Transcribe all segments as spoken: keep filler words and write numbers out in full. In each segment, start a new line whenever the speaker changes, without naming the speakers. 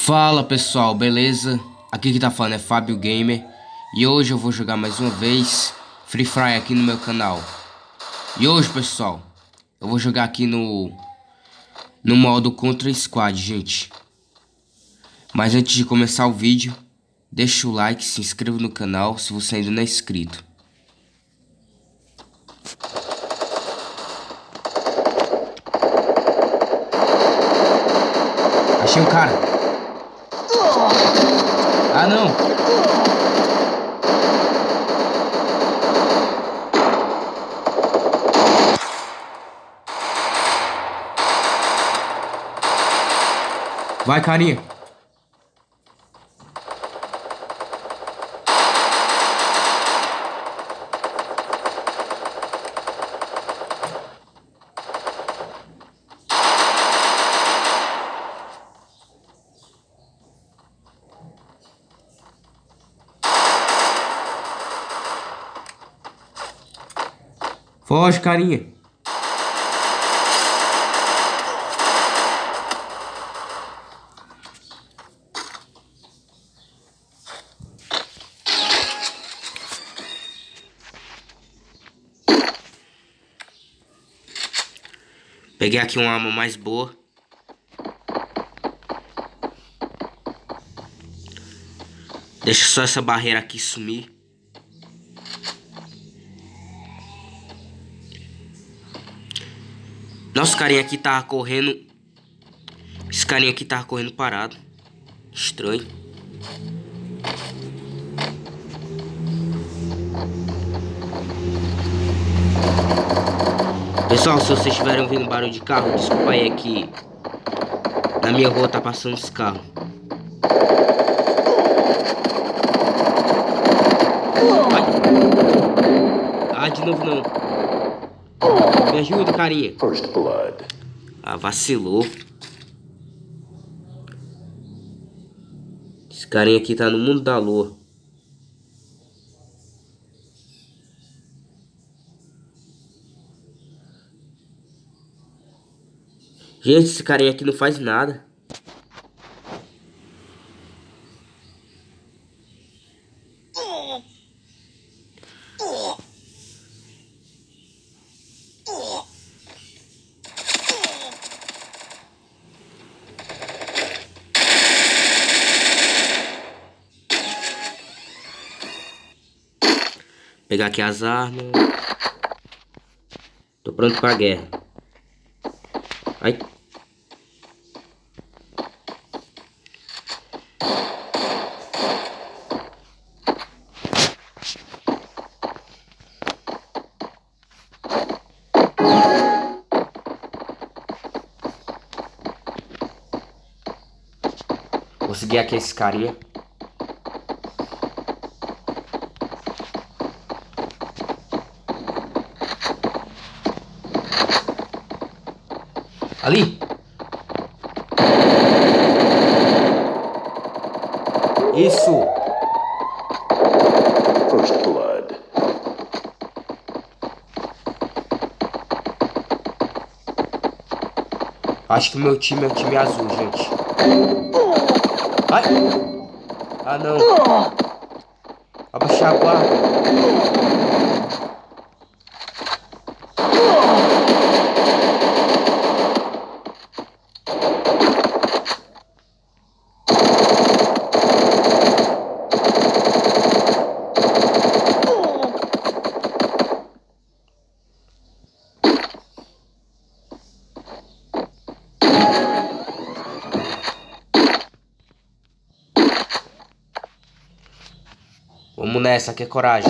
Fala pessoal, beleza? Aqui que tá falando é Fábio Gamer e hoje eu vou jogar mais uma vez Free Fire aqui no meu canal. E hoje, pessoal, eu vou jogar aqui no no modo Contra Squad, gente. Mas antes de começar o vídeo, deixa o like, se inscreva no canal se você ainda não é inscrito. Achei um cara. Ah, não. Vai, carinha. Foge, carinha. Peguei aqui uma arma mais boa. Deixa só essa barreira aqui sumir. Nossa, carinha aqui tava correndo. Esse carinha aqui tava correndo parado. Estranho. Pessoal, se vocês estiverem ouvindo barulho de carro, desculpa aí, é que na minha rua tá passando os carros. Ai. Ah, de novo não. Me ajuda, carinha.
First blood.
Ah, vacilou. Esse carinha aqui tá no mundo da lua. Gente, esse carinha aqui não faz nada. Pegar aqui as armas. Tô pronto pra guerra. Ai. Vou seguir aqui esse carinha. Ali. Isso.
First blood.
Acho que o meu time é o time azul, gente. Ai. Ah, não. Abaixar a guarda. Vamos nessa, que é coragem.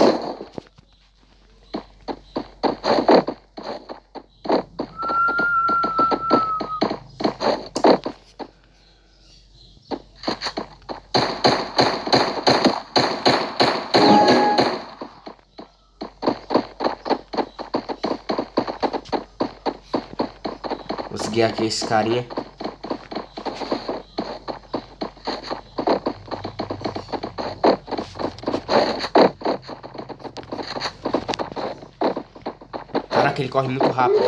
Vou seguir aqui esse carinha. Caraca, ele corre muito rápido.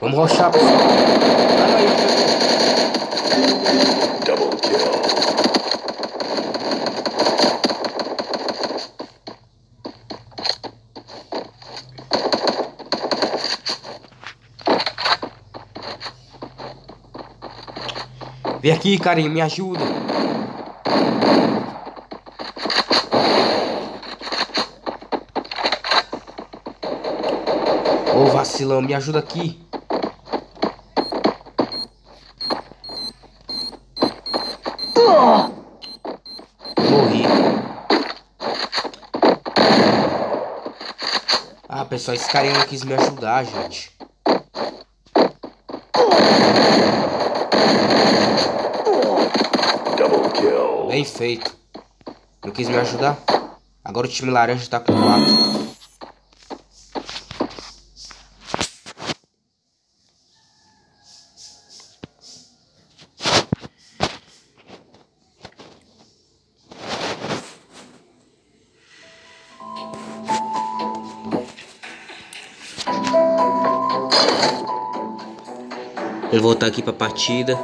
Vamos roxar, pessoal. Ah, não, ele pegou.
Double kill.
Vem aqui, carinha, me ajuda. Ô, vacilão, me ajuda aqui. Morri. Ah, pessoal, esse carinha não quis me ajudar, gente.
Double kill.
Bem feito. Não quis me ajudar? Agora o time laranja tá com quatro. Vamos voltar aqui pra partida.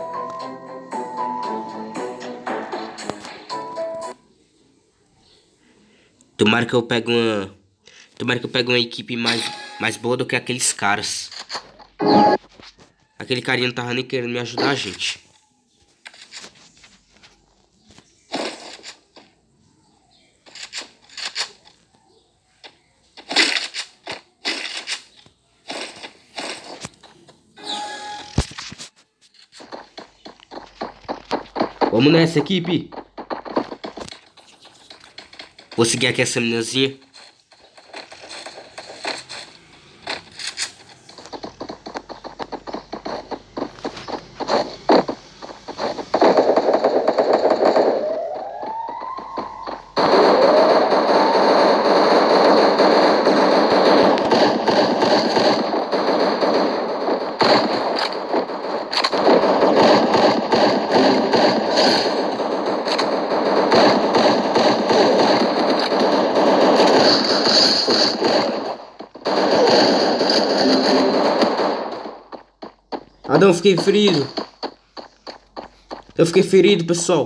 Tomara que eu pegue uma... Tomara que eu pegue uma equipe mais, mais boa do que aqueles caras. Aquele carinha não tava nem querendo me ajudar, gente. Vamos nessa, equipe. Vou seguir aqui essa meninazinha. Ah, não, eu fiquei ferido. Eu fiquei ferido, pessoal.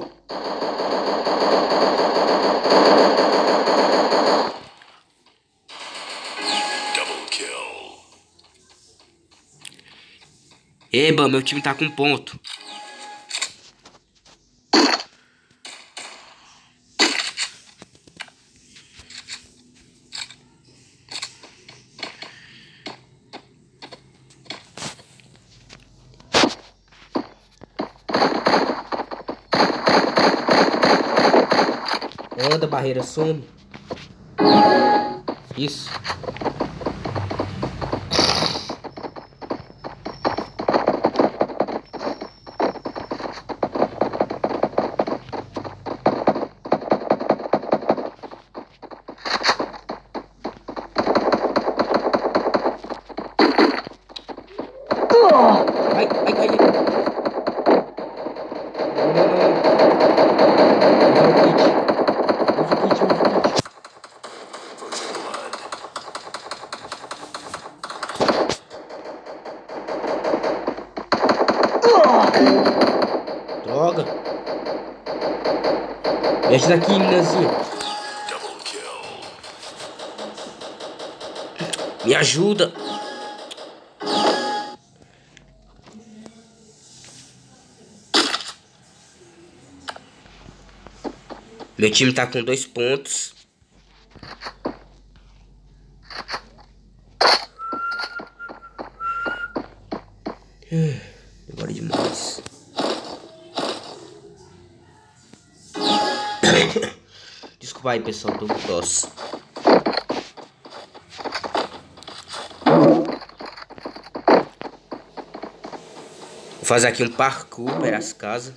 Double kill.
Eba, meu time tá com ponto. Anda, barreira, some. Isso. Ai, ai, ai. Droga. Me ajuda aqui, meninazinha.
Double kill.
Me ajuda. Meu time tá com dois pontos. Agora é demais. Desculpa aí, pessoal, tô com tosse. Vou fazer aqui um parkour para as casas.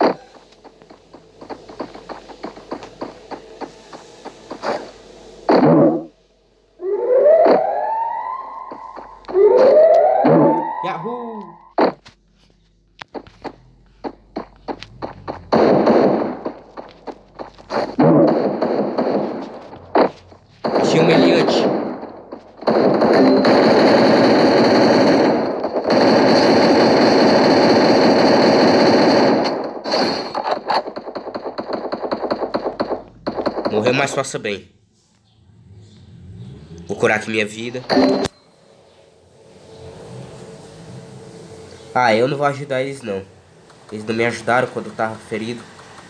Yahoo! Achei humilhante. mais faça bem. Vou curar aqui minha vida. Ah, eu não vou ajudar eles não. Eles não me ajudaram quando eu tava ferido.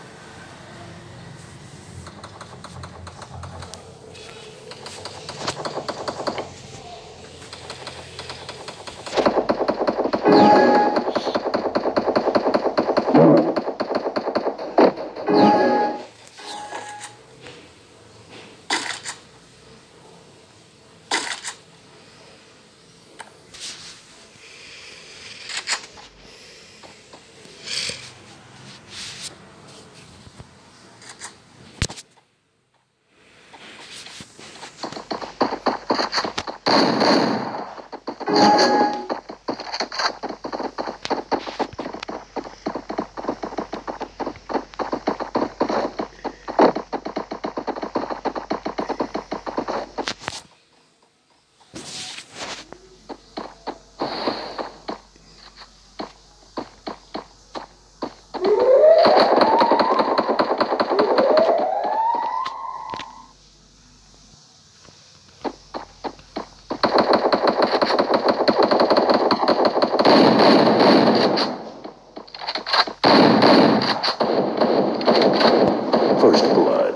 First blood.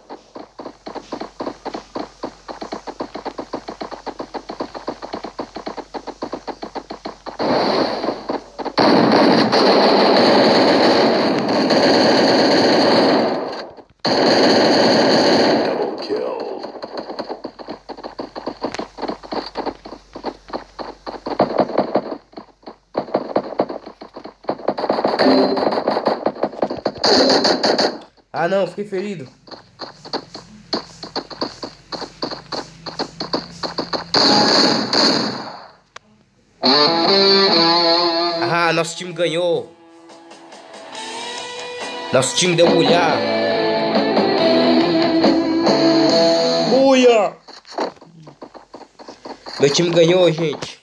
Double kill.
Ah não, fiquei ferido. Ah, nosso time ganhou. Nosso time deu mulher. Buia! Meu time ganhou, gente.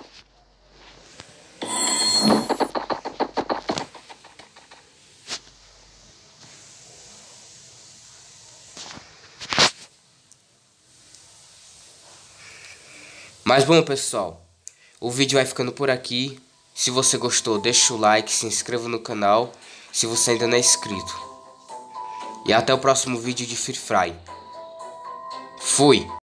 Mas bom, pessoal, o vídeo vai ficando por aqui. Se você gostou, deixa o like, se inscreva no canal se você ainda não é inscrito. E até o próximo vídeo de Free Fire. Fui!